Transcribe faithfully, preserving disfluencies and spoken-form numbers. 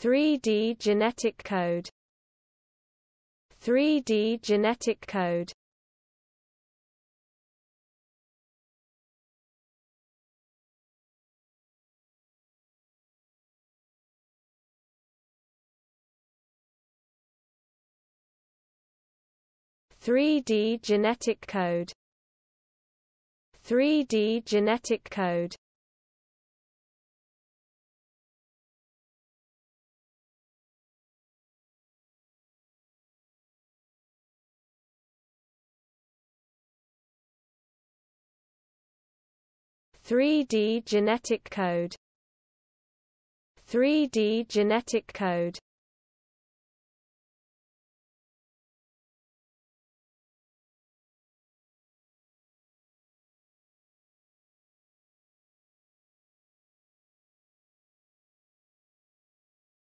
three D genetic code, three D genetic code, three D genetic code, three D genetic code, three D genetic code, three D genetic code.